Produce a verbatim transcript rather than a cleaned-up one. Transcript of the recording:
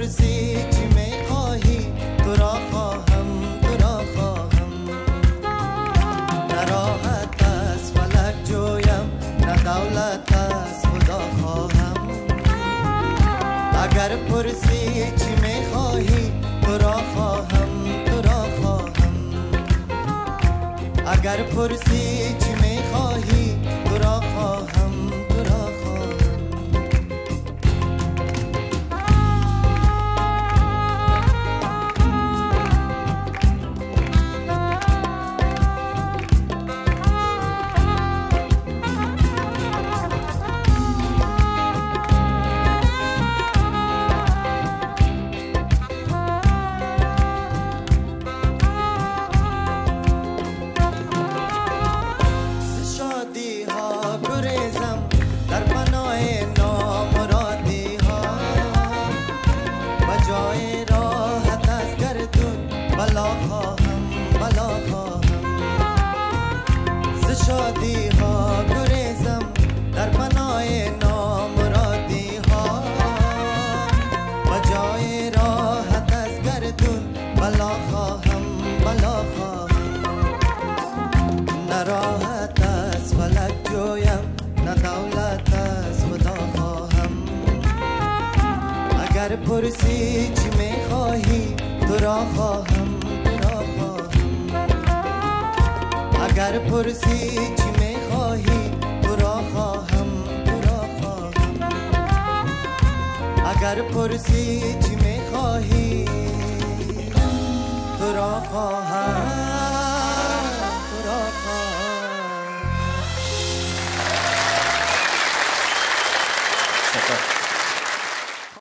پرسی چی میخواهی تو را خواهم تو را خواهم. نه راحت از فلک جویم نه دولت از خدا خواهم. اگر پرسی چی میخواهی تو را خواهم تو را خواهم. اگر پرسی چی میخواهی تو را خواهم تو را خواهم. در پناه نامرادی ها بجای راحت از گردون بلا خواهم بلا خواهم. ز شادی ها گریزم در پناه نامرادی ها بجای راحت از گردون بلا خواهم بلا خواهم. نه راحت از فلک جویم نه دولت از خدا خواهم. اگر پرسی چی میخواهی تو را خواهم تو را خواهم. اگر پرسی چی میخواهی تو را خواهم تو را خواهم. اگر پرسی چی میخواهی تو را خواهم.